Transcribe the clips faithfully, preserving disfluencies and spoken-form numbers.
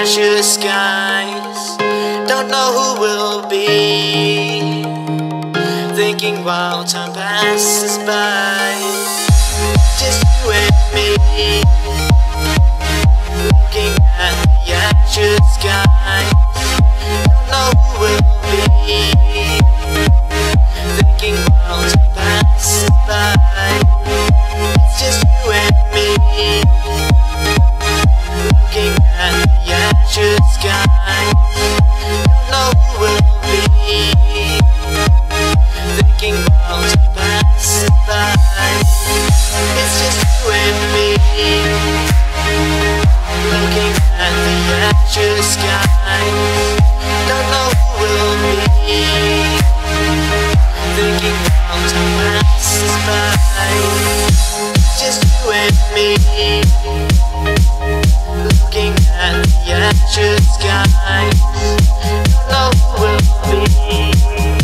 azure skies. Don't know who will be, thinking while time passes by. Just you and me, looking at the azure skies. Don't know who will be, thinking while time passes by. It's just you and me, looking at the azure skies. Don't know who will be, thinking while time passes by. It's just you and me, looking at the azure skies. Don't know who will be, thinking while time passes by. It's just you and me, looking at the azure skies. Don't know who will be,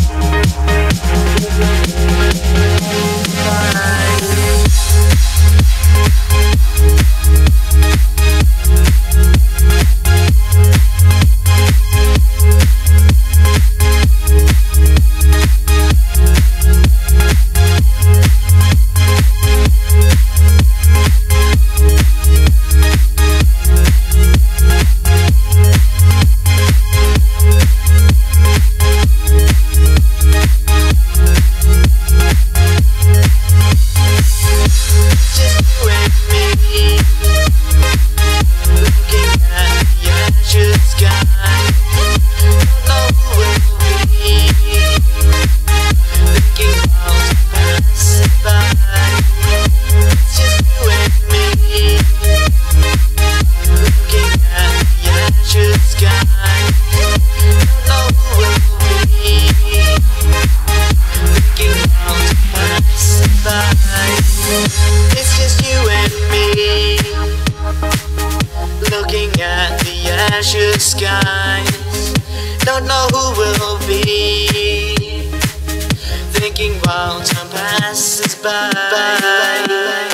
it's just you and me, looking at the azure skies. Don't know who will be, thinking while time passes by.